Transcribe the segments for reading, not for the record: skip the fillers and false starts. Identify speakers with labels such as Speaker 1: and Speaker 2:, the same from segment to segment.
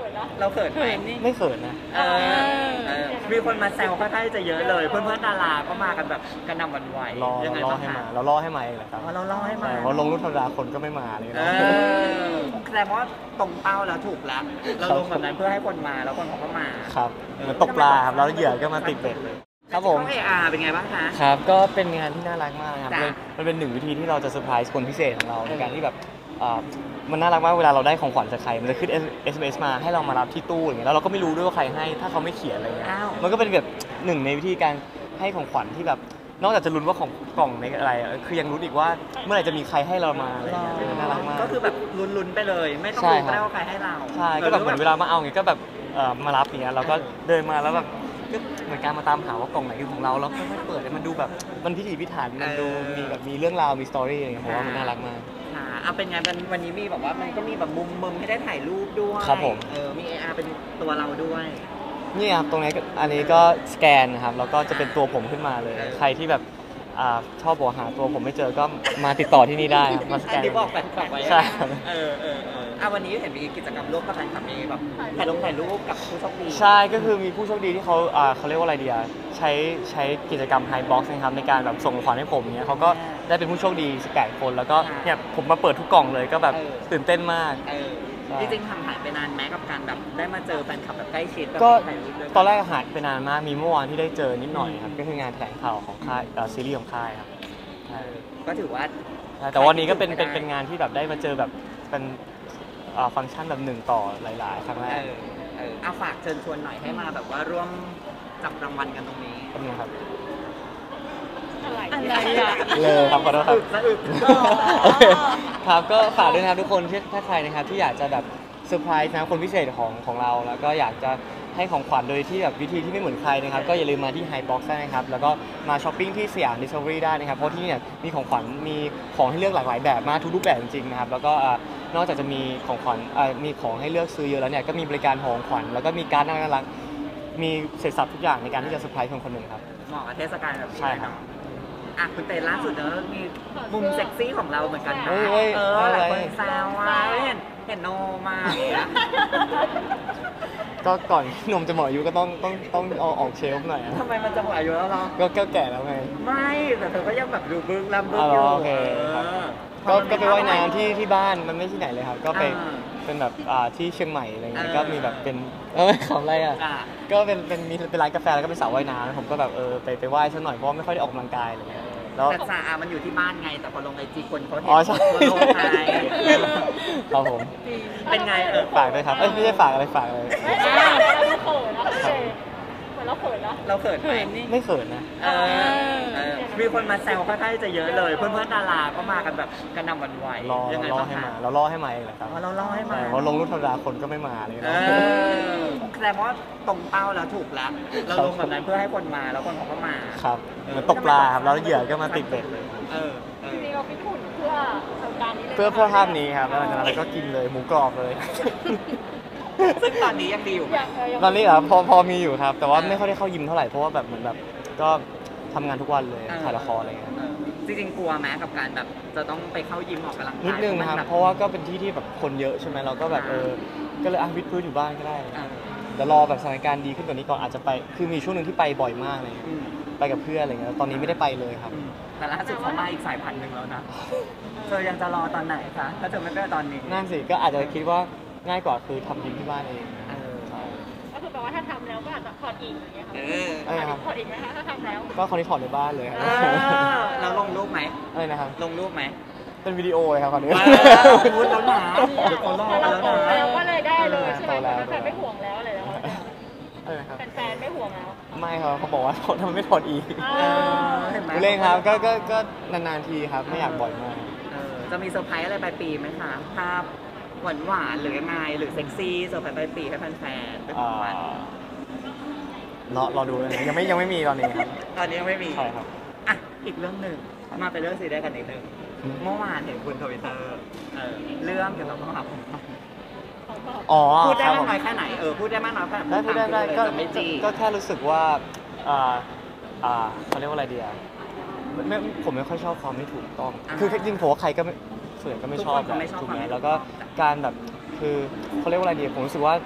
Speaker 1: เราเขินไหม
Speaker 2: ไม่เขินนะ
Speaker 1: มีคนมาแซวค่อนข้างจะเยอะเลยเพื่อนๆดาราก็มากันแบบกระหน่ำหวั่นไหวยังไงบ้างคะ
Speaker 2: เราล่อให้มาเองแหละครับ
Speaker 1: เราล่อให้มา
Speaker 2: เพราะลงรูปธรรมดาคนก็ไม่มาเลยนะ
Speaker 1: แสดงว่าตรงเป้าแล้วถูกแล้วเราลงแบบนั้นเพื่อให้คนมาแล้วคนเขาก็มา
Speaker 2: ครับเหมือนตกปลาครับแล้วเหยื่อก็มาติดเบ็ดเลยครับผม
Speaker 1: เป็นไงบ้างคะ
Speaker 2: ครับก็เป็นงานที่น่ารักมากนะครับมันเป็นหนึ่งวิธีที่เราจะเซอร์ไพรส์คนพิเศษของเราในการที่แบบมันน่ารักมากเวลาเราได้ของขวัญจากใครมันจะขึ้น SMS มาให้เรามารับที่ตู้อย่างเงี้ยแล้วเราก็ไม่รู้ด้วยว่าใครให้ถ้าเขาไม่เขียนอะไรเงี้ยมันก็เป็นแบบหนึ่งในวิธีการให้ของขวัญที่แบบนอกจากจะลุ้นว่าของกล่องในอะไรคือยังลุ้นอีกว่าเมื่อไหร่จะมีใครให้เรามาอะไรเงี้ยน่ารักมาก
Speaker 1: ก็คือแบบลุ้นไปเลยไม่ต้องรู้ว่าใครให้เรา
Speaker 2: ใช่ก็แบบเหมือนเวลามาเอาเงี้ยก็แบบมารับอย่างเงี้ยเราก็เดินมาแล้วแบบก็เหมือนการมาตามหาว่ากล่องไหนคือของเราแล้วค่อยๆเปิดให้มันดูแบบมันพิถีพิถันมันดูมีแบบมีเรื่องราวมีสตอรี่อะไรเงี้ยผมว่ามันน่ารักมาก
Speaker 1: เอาเป็นไงวันนี้มีแบบว่ามันก็มีแบบมุมให้ได้ถ่ายรูปด้วย
Speaker 2: ครับผม
Speaker 1: มี AR เป็นตัวเราด้วย
Speaker 2: นี่ครับตรงนี้อันนี้ก็สแกนนะครับแล้วก็จะเป็นตัวผมขึ้นมาเลยใครที่แบบชอบบอกหาตัวผมไม่เจอก็มาติดต่อที่นี่ได้ครับมาสแกน
Speaker 1: ที่บอกแฟนคลับไว้
Speaker 2: ใช่
Speaker 1: วันนี้เห็นมีกิจกรรมร่วมกับแฟนคลับมีแบบถ่ายรูปกับผู้โชคดี
Speaker 2: ใช่ก็คือมีผู้โชคดีที่เขาเรียกว่าอะไรดีใช้กิจกรรมไฮบ็อกซ์นะครับในการแบบส่งของขวัญให้ผมเนี่ยเขาก็ได้เป็นผู้โชคดี18คนแล้วก็เนี่ยผมมาเปิดทุกกล่องเลยก็แบบตื่นเต้นมาก
Speaker 1: จริงๆหายไปนานแม้กับการแบบได้มาเจอแฟนคลับแบบใกล้ชิด
Speaker 2: ก็ตอนแรกหายไปนานมากมีเมื่อวานที่ได้เจอนิดหน่อยครับก็คืองานแถลงข่าวของค่ายซีรีส์ของค่ายครับ
Speaker 1: ก็ถือว่า
Speaker 2: แต่วันนี้ก็เป็นงานที่แบบได้มาเจอแบบเป็นฟังก์ชันแบบหนึ่งต่อหลายๆครั้งแรก
Speaker 1: เอาฝากเชิญชวนหน่อยให้มาแบบว่าร่วมจับรางวัลกันตรงนี้
Speaker 2: ครับ
Speaker 1: อะไร
Speaker 2: เลยครับขอโทษครับครับก็ฝากด้วยนะครับทุกคนถ้าใครนะครับที่อยากจะแบบเซอร์ไพรส์นะคนพิเศษของเราแล้วก็อยากจะให้ของขวัญโดยที่แบบวิธีที่ไม่เหมือนใครนะครับก็อย่าลืมมาที่ Hybox ได้นะครับแล้วก็มาช้อปปิ้งที่สยาม Discovery ได้นะครับเพราะที่นี่เนี่ยมีของขวัญมีของให้เลือกหลากหลายแบบมากทุกรูปแบบจริงๆนะครับแล้วก็นอกจากจะมีของขวัญมีของให้เลือกซื้อเยอะแล้วเนี่ยก็มีบริการของขวัญแล้วก็มีการ์ดน่ารักมีเสร็จสับทุกอย่างในการที่จะเซอร์ไพรส์คนหนึ่งครับ
Speaker 1: เหมาะกับเทศกาลแบบนี้
Speaker 2: ใช่ครับ
Speaker 1: คุณเตล่าสุดเนอะมีมุมเซ็กซี่ของเราเหมือนกันนะหลายคนแซวว่าเห็นโนมา
Speaker 2: ก็ก่อนนมจะหมดอายุก็ต้องเอาออกเชลฟ์หน่อย
Speaker 1: ทำไมมันจะหมดอายุแล้วเนาะ
Speaker 2: ก็แก่แล้วไง
Speaker 1: ไม่แต่เธอก็ยังแบบดูบึ้งลำบึ้งอยู่
Speaker 2: โอเคก็ไปว่ายน้ำที่บ้านมันไม่ที่ไหนเลยครับก็ไปเป็นแบบที่เชียงใหม่อะไรเงี้ยก็มีแบบเป็นของอะไรก็เป็นร้านกาแฟแล้วก็เป็นสระว่ายน้ำผมก็แบบไปว่ายซะหน่อยเพราะไม่ค่อยได้ออกกำลังกายอะไรเงี้ย
Speaker 1: แต่สระมันอยู่ที่บ้านไงแต่พอลงไอจีคนเขาเห็น
Speaker 2: โลกไทยครับผม
Speaker 1: เป็นไง
Speaker 2: ฝากด้วยครับไม่ใช่ฝากอะไรฝากเลย
Speaker 1: เราเขินไหม
Speaker 2: ไม่เขินนะ
Speaker 1: มีคนมาแซวค่อนข้างจะเยอะเลยเพื่อนๆดาราก็มากันแบบกระหน่ำหวั่นไหว
Speaker 2: ยังไงบ้างคะเราล่อให้มาเองแหละครับ
Speaker 1: เราล่อให้มา
Speaker 2: เพราะลงรูปธรรมดาคนก็ไม่มาเลย
Speaker 1: แสดงว่าตรงเป้าแล้วถูกแล้วเราลงแบบนั้นเพื่อให้คนมาแล้วคนเขาก็มา
Speaker 2: ครับเหมือนตกปลาครับแล้วเหยื่อก็มาติดเบ็ดเลย
Speaker 1: จริงๆเราฟิตหุ่นเพื่อการนี้เลย
Speaker 2: เพื่อภาพนี้ครับแล้วหลังจากนั้นก็กินเลยหมูกรอบเลย
Speaker 1: ซึ่งตอนนี้ยังดีอยู่
Speaker 2: ตอนนี้เหรอพอมีอยู่ครับแต่ว่าไม่ค่อยได้เข้ายิมเท่าไหร่เพราะว่าแบบเหมือนแบบก็ทำงานทุกวันเลยถ่ายละครอะไรเงี้ย
Speaker 1: จริงๆกลัวไหมกับการแบบจะต้องไปเข้ายิมออกกำลังกาย
Speaker 2: นิดนึงนะครับเพราะว่าก็เป็นที่แบบคนเยอะใช่ไหมเราก็แบบก็เลยวิดพื้นอยู่บ้านก็ได้แต่รอแบบสถานการณ์ดีขึ้นกว่านี้ก่อนอาจจะไปคือมีช่วงหนึ่งที่ไปบ่อยมากเลยไปกับเพื่อนอะไรเงี้ยตอนนี้ไม่ได้ไปเลยครับ
Speaker 1: แต่ล่าสุดเขามาอีกสายพันธุ์หนึ่งแล้วนะเธอยังจะรอตอนไหนคะถ้าเธอไม่ไปตอนนี้
Speaker 2: นั่นสิก็อาจจะคิดว่าง่ายกว่าคือทำยิมที่บ้านเอง
Speaker 3: ก็คือแปลว่าถ้าทำแล้วก็อาจจะถอดอีกอย่างเงี้ยค่ะถอดอีกไหมคะถ้าทำแล้ว
Speaker 2: ก็คนที่ถอดในบ้านเลย
Speaker 1: เราลงรูปไหม
Speaker 2: อะไรนะครับ
Speaker 1: ลงรูปไหม
Speaker 2: เป็นวิดีโอเลยครับคราวนี้
Speaker 1: พูดแล้วหนาเดี๋ยวเขาลองแล้วนะ
Speaker 3: เราก็เลยได้เลยใช่ไหมแฟนไม่ห่วงแล้วอะไรแล้วแฟนไม่ห่วงแล้ว
Speaker 2: ไม่ครับเขาบอกว่าทำไม่ถอดอีกเล่นครับก็นานๆทีครับไม่อยากบ่อยมาก
Speaker 1: จะมีเซอร์ไพรส์อะไรปลายปีไหมคะภาพหวานหรือยังไงหรือเซ็กซี่เซอร์ไพรส์ปลายปีให้แฟนๆเป็นของขวัญ
Speaker 2: รอดูเลยยังไม่มีตอนนี้ครับ
Speaker 1: ตอนนี้ยังไม่มี
Speaker 2: ใช่ครับ
Speaker 1: อีกเรื่องหนึ่งมาเป็นเรื่องซีรีส์กันนิดนึงเมื่อวานเห็นคุณทวิตเตอร์เรื่องเกี่ยวกับคำถามพูดได้มากน้อยแค่ไหนพูดได้มากน้อยแค่ไหน
Speaker 2: พูดได้ก็แค่รู้สึกว่าเขาเรียกว่าอะไรดีอ่ะผมไม่ค่อยชอบความไม่ถูกต้องคือจริงๆผมว่าใครก็ส่วนใหญ่ก็ไม่ชอบถูกไหมแล้วก็การแบบคือเขาเรียกว่าอะไรดีผมรู้สึกว่า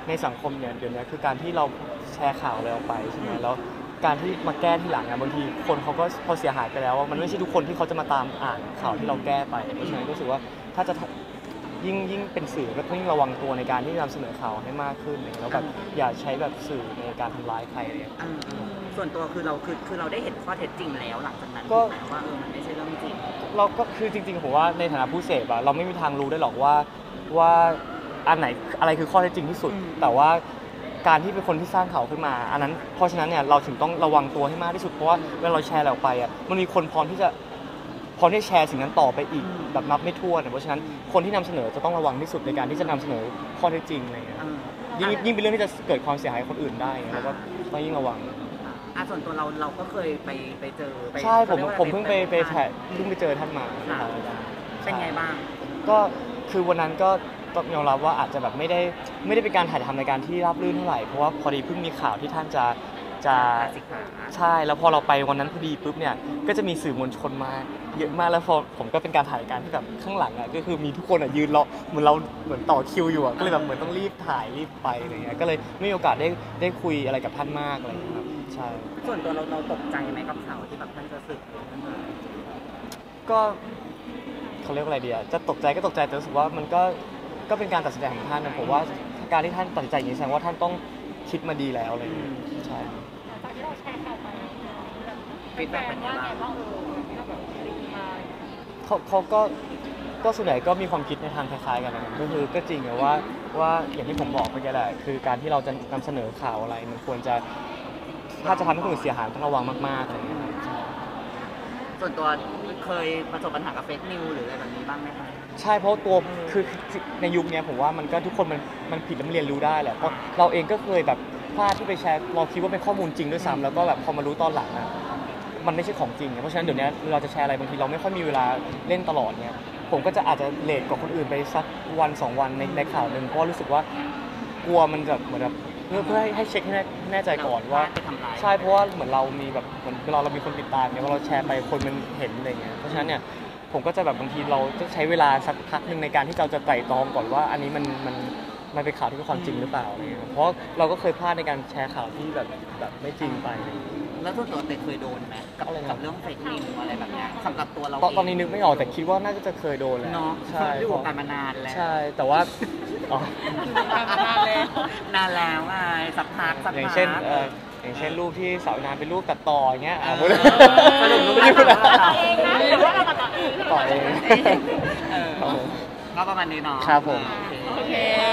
Speaker 2: ในสังคมเนี่ยเดี๋ยวนี้คือการที่เราแชร์ข่าวอะไรออกไปใช่ไหมแล้วการที่มาแก้ที่หลังบางทีคนเขาก็พอเสียหายไปแล้วว่ามันไม่ใช่ทุกคนที่เขาจะมาตามอ่านข่าวที่เราแก้ไปเพราะฉะนั้นรู้สึกว่าถ้าจะยิ่งเป็นสื่อก็ต้องยิ่งระวังตัวในการที่นำเสนอข่าวให้มากขึ้นเลยแล้วแบบอย่าใช้แบบสื่อในการทำร้ายใครเลย
Speaker 1: ส่วนตัวคือเราได้เห็นข้อเท็จจริงแล้วหลังจากนั้น
Speaker 2: ก็
Speaker 1: หมายว่ามันไม่ใช่เรื่องจริง
Speaker 2: เราก็คือจริงๆผมว่าในฐานะผู้เสพอะเราไม่มีทางรู้ได้หรอกว่าอันไหนอะไรคือข้อเท็จจริงที่สุด แต่ว่าการที่เป็นคนที่สร้างข่าวขึ้นมาอันนั้นเพราะฉะนั้นเนี่ยเราถึงต้องระวังตัวให้มากที่สุดเพราะว่าเวลาเราแชร์อะไรออกไปอะมันมีคนพร้อมที่จะแชร์สิ่งนั้นต่อไปอีกแบบนับไม่ถ้วนเพราะฉะนั้นคนที่นำเสนอจะต้องระวังที่สุดในการที่จะนำเสนอข้อเท็จจริงอะไรเงี้ยยิ่งเป็นเรื่องที่จะเกิดความเสียหายกับคนอื่นได้แล้วก็ต้องยิ่งระวัง
Speaker 1: ส่วนตัวเราก็เคยไปเจอ
Speaker 2: ใช่ผมเพิ่งไปเจอท่านมา
Speaker 1: เป็นไงบ้าง
Speaker 2: ก็คือวันนั้นก็ต้องยอมรับว่าอาจจะแบบไม่ได้เป็นการถ่ายทำในการที่ราบรื่นเท่าไหร่เพราะว่าพอดีเพิ่งมีข่าวที่ท่านจะใช่แล้วพอเราไปวันนั้นพอดีปุ๊บเนี่ยก็จะมีสื่อมวลชนมาเยอะมากแล้วพอผมก็เป็นการถ่ายการที่แบบข้างหลังอ่ะก็คือมีทุกคนอ่ะยืนรอเหมือนเราต่อคิวอยู่อ่ะก็เลยแบบเหมือนต้องรีบถ่ายรีบไปอะไรเงี้ยก็เลยไม่มีโอกาสได้คุยอะไรกับท่านมากอะไรเงี้ยครับใช่
Speaker 1: ส่วนตัวเราตกใจไหมกับข่าวที่แบบท่านจะสึก
Speaker 2: ก็เขาเรียกว่าอะไรดีอ่ะจะตกใจก็ตกใจแต่รู้สึกว่ามันก็เป็นการตัดสินใจของท่านนะผมว่าการที่ท่านตัดสินใจอย่างนี้แสดงว่าท่านต้องคิดมาดีแล้วอะไรอย่างเงี้ยใช่
Speaker 3: ตอนที่เราแชร์ข่าวไป
Speaker 1: ฟีดแบ็กเป็น
Speaker 3: ว่าไง
Speaker 1: ไงบ้าง
Speaker 3: บ้างที่เราแบบรีมา
Speaker 2: เขาก็ส่วนใหญ่ก็มีความคิดในทางคล้ายๆกันนะครับก็จริงอะว่าอย่างที่ผมบอกเมื่อกี้แหละคือการที่เราจะนำเสนอข่าวอะไรมันควรจะถ้าจะทำให้คนอื่นเสียหายต้องระวังมากๆอะไรอย่างเงี้ย
Speaker 1: ส่วนตัวเคยประสบปัญหากับเฟซนิวหรืออะไรแบบนี้บ้างไหมคะ
Speaker 2: ใช่เพราะตัวคือในยุคนี้ผมว่ามันก็ทุกคนมันผิดแล้วมันเรียนรู้ได้แหละเพราะเราเองก็เคยแบบพลาดที่ไปแชร์เราคิดว่าเป็นข้อมูลจริงด้วยซ้ำแล้วก็แบบพอมารู้ตอนหลังอะมันไม่ใช่ของจริงเพราะฉะนั้นเดี๋ยวนี้เราจะแชร์อะไรบางทีเราไม่ค่อยมีเวลาเล่นตลอดเนี่ยผมก็จะอาจจะเลทกว่าคนอื่นไปสักวัน2วันในข่าวนึงเพราะรู้สึกว่ากลัวมันแบบเหมือนแบบเพื่อให้เช็คให้แน่ใจก่อนว่าใช่เพราะว่าเหมือนเรามีแบบเหมือนเวลาเรามีคนติดตามเนี่ยว่าเราแชร์ไปคนมันเห็นอะไรเงี้ยเพราะฉะนั้นเนี่ยผมก็จะแบบบางทีเราจะใช้เวลาสักพักหนึ่งในการที่เราจะไต่ตรองก่อนว่าอันนี้มันเป็นข่าวที่เป็นความจริงหรือเปล่าอะไรเงี้ยเพราะเราก็เคยพลาดในการแชร์ข่าวที่แบบไม่จริงไป
Speaker 1: แล้วตัวเตเคยโดนไหมกับเรื่องเฟซนิวอะไรแบบนี้สำหรับตัวเรา
Speaker 2: ตอนนี้นึกไม่ออกแต่คิดว่าน่าจะเคยโดนแล้ว
Speaker 1: เนาะใช่อยู่วงการมานานแล้ว
Speaker 2: ใช่แต่ว่าอ๋
Speaker 1: อนานแล้วไงสักพัก
Speaker 2: อย่างเช่นรูปที่สาวนาเป็นรูปตัดต่ออย่างเงี้ย
Speaker 1: สรุปรูปไม่ได้ตัดต่อเองนะหรือว่าเราตัดต่อเอง
Speaker 2: ต่อเอง
Speaker 1: ก็ประมาณนี้เนาะ
Speaker 2: ครับผม
Speaker 3: โอเค